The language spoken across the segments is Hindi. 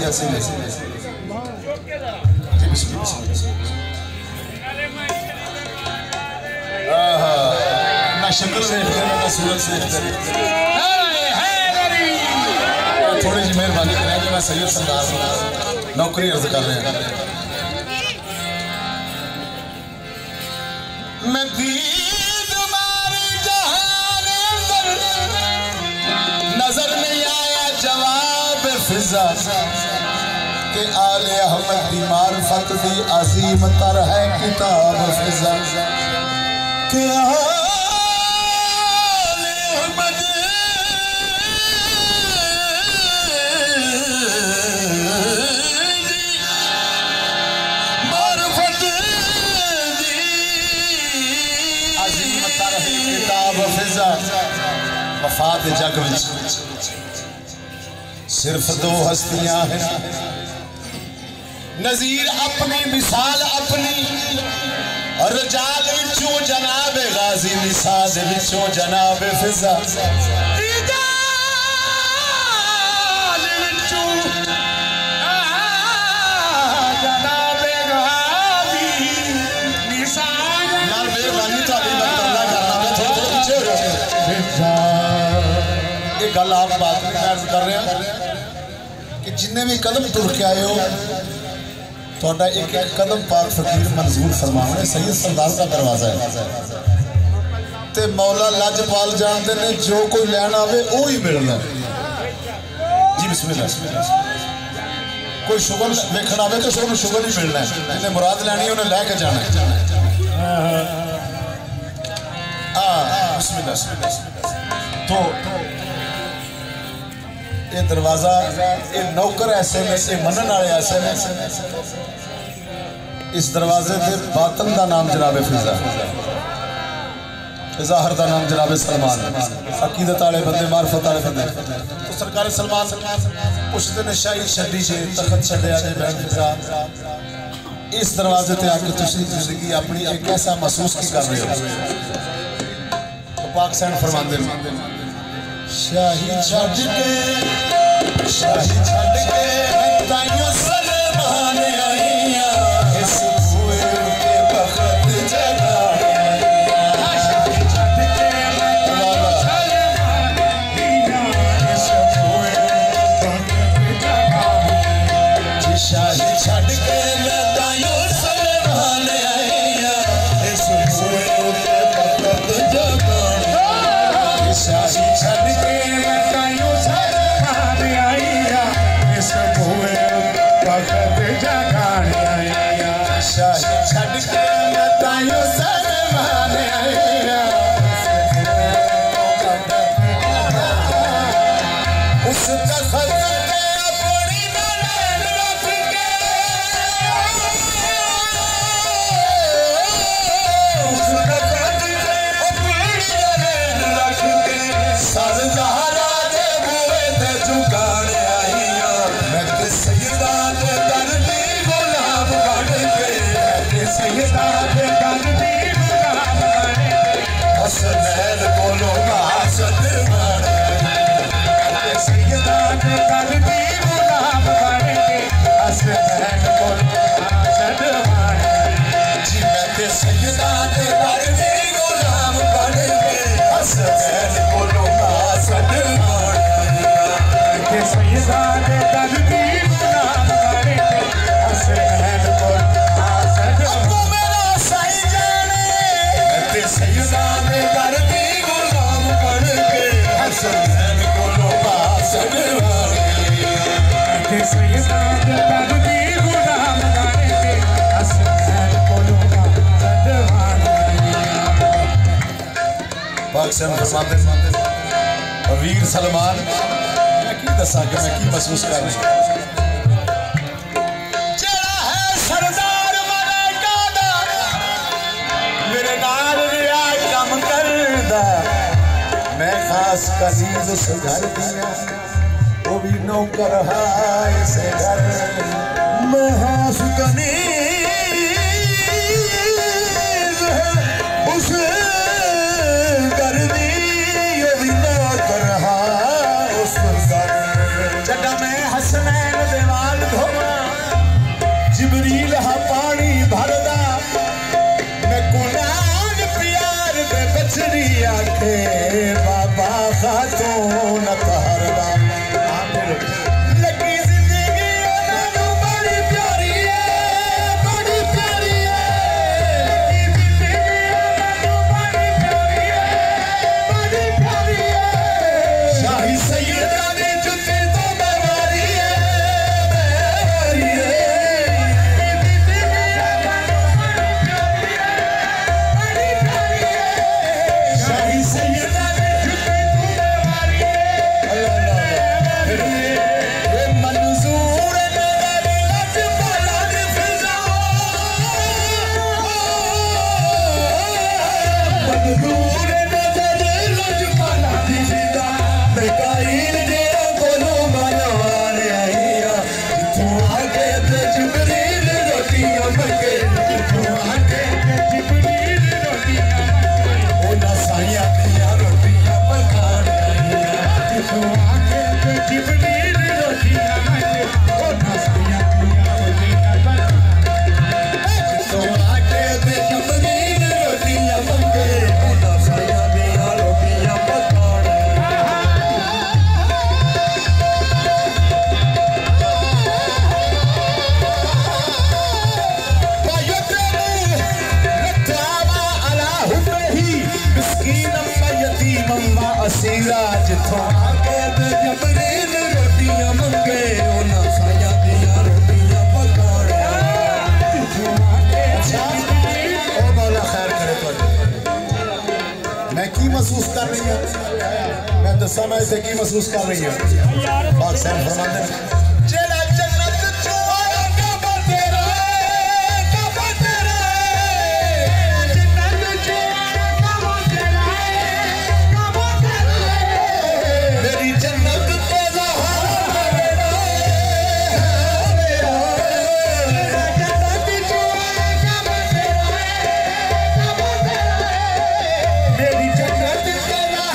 ऐसे ना शक्ल से ना सूरत से थोड़ी जी मेहरबानी करें कि मैं सैयद सरदार नौकरी अर्ज कर रहे हैं। मैं दीद मारी जहान नजर नहीं आया जवाब फिजा के आले अहमद दी मारिफत दी अजीम तर है किताब फिजा के आले अहमद मारिफत दी अजीम तर है किताब फिजा वफात जग विच सिर्फ दो हस्तियां हैं नजीर अपनी मिसाल अपनी और रजाल विचों जनाब गाजी निसाज विचों जनाब फिजा रजाल विचों जनाब गाजी निसाज यार मेहरबानी ताली बरकल्ला करना मैं थोड़ा पीछे हो फिजा ये गल आप बात में अर्ज कर रहे हैं कि जिन्ने भी कदम टुर के आए हो थोड़ा एक एक कदम पाक फकीर मंजूर फरमाने सैयद सरदार का दरवाजा है ते मौला लजपाल जानते ने जो कोई लैन आवे वो ही मिलना जी बिस्मिल्लाह कोई शुगर देखना आवे तो उसको शुगर ही मिलना है जिन्हें मुराद लैनी उन्हें लैके जाना है बिस्मिल्लाह तो ये दरवाजा ये नौकर ऐसे में ये मनन वाले ऐसे में इस दरवाजे के बातन का नाम जनाब फिजा ज़ाहिर का नाम जनाब सलमान अकीदत वाले बंदे मार्फत वाले बंदे तो सरकार सलमान पुछते ने शाही छड़ी जे तखत छड़िया जे बहन फिजा इस दरवाजे ते आके तुसी जिंदगी अपनी एक ऐसा महसूस की कर रहे हो तो पाक सैन फरमांदे शाही छड़ के ताइयों सलमान आईया इस हुए के बखत जगा शाही छड़ के ताइयों सलमान आईया इस हुए बखत जगा शाही छड़ के ताइयों सलमान आईया इस हुए के बखत जगा शाही छड़ के ताइयों सलमान आईया इस हुए बखत जगा शाही छड़ के ताइयों सलमान आईया उस तखत पे अपनी नैन रख के उस तखत पे अपनी नैन रख के सर ज़हरा दे बुए ते झुकाने आईया मैं ते सैयदा दे दर दी गुलाम बन के ते सैयदा दे दर दी गुलाम बन के हसनैन कोलों हासद बन के सैयदा दे दर दी गुलाम बन के हसनैन कोलों हासद बन जी मैं ते सैयदा दे दर दी गुलाम बन के हसनैन कोलों हासद बन के सैयदा दे दर दी गुलाम बन के हसनैन कोलों हासद अबू मेरा साईं जाने ते सैयदा दे दर दी गुलाम बन के हसनैन कोलों हासद बन के सैयदा दे दर दी गुलाम बन के हसनैन कोलों हासद बन पाक से फरमाते वीर सलमान मैं की दसा कि मैं की महसूस कर रहा जेड़ा है सरदार मलाइका दा मेरे नाल रिया कम करदा मैं खास कजीज उस घर दिया वो भी नौकर है इस घर मैं खास कनीज उस घर दी वो भी नौकर है उस घर जड़ा मैं हसनैन दीवान महसूस कर रही है? मैं दसा मैं इसे की महसूस कर रही है? बात सैन फरमाते हैं जेड़ा जन्नत चो आया कबा तेरा कबा तेरा जन्नत चो आया कबा तेरा कबा तेरा मेरी जन्नत तेरा मेरा मेरा जन्नत चो आया कबा तेरा कबा तेरा मेरी जन्नत तेरा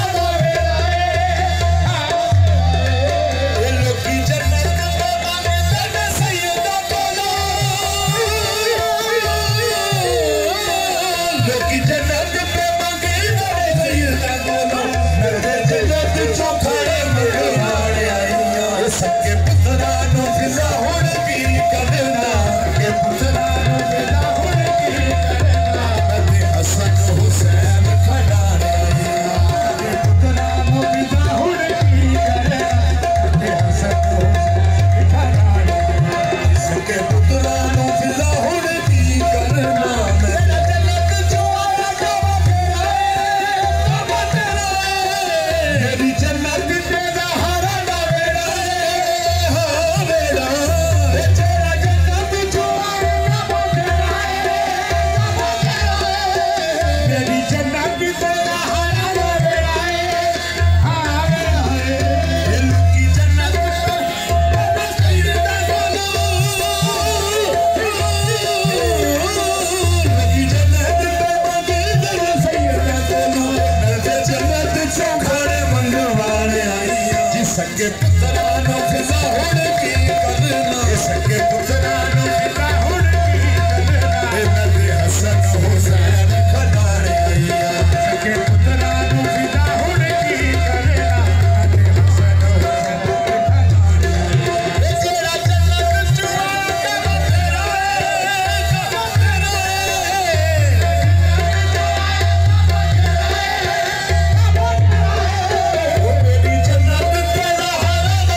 सके पुत्रा नो फिजा होने की करना सके पुत्रा नो फिजा होने की करना नबी हसन हुसैन खदारे आया सके पुत्रा नो फिजा होने की करना नबी हसन हुसैन खदारे तेरा जन्नत चुआ कबा तेरा कबा तेरा मेरी जन्नत तेरा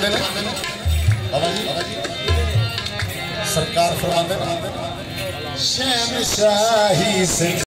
फरमाते हैं बाबा जी सरकार फरमाते हैं शहनशाही से